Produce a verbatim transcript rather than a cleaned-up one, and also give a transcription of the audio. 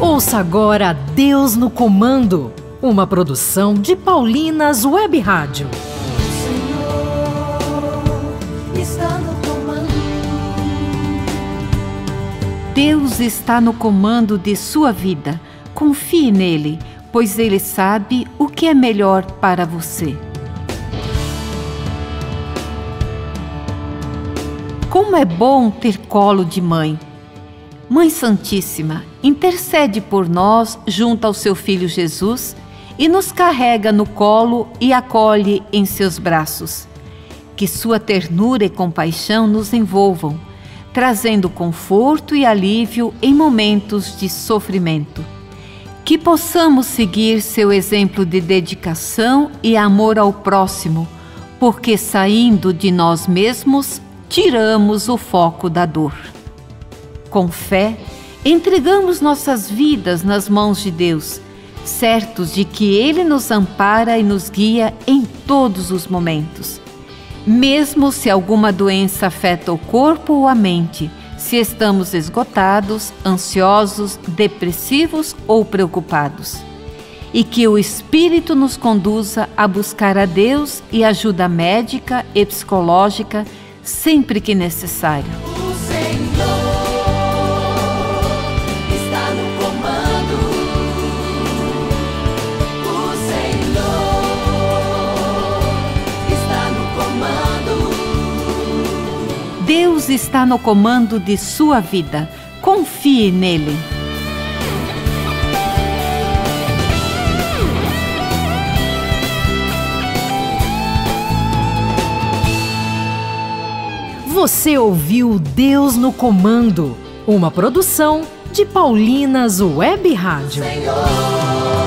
Ouça agora Deus no Comando, uma produção de Paulinas Web Rádio. Deus está no comando de sua vida. Confie nele, pois ele sabe o que é melhor para você. Como é bom ter colo de mãe! Mãe Santíssima, intercede por nós junto ao seu Filho Jesus e nos carrega no colo e acolhe em seus braços. Que sua ternura e compaixão nos envolvam, trazendo conforto e alívio em momentos de sofrimento. Que possamos seguir seu exemplo de dedicação e amor ao próximo, porque saindo de nós mesmos, tiramos o foco da dor. Com fé, entregamos nossas vidas nas mãos de Deus, certos de que Ele nos ampara e nos guia em todos os momentos. Mesmo se alguma doença afeta o corpo ou a mente, se estamos esgotados, ansiosos, depressivos ou preocupados. E que o Espírito nos conduza a buscar a Deus e ajuda médica e psicológica sempre que necessário. O Senhor está no comando. O Senhor está no comando. Deus está no comando de sua vida. Confie nele. Você ouviu Deus no Comando, uma produção de Paulinas Web Rádio. Senhor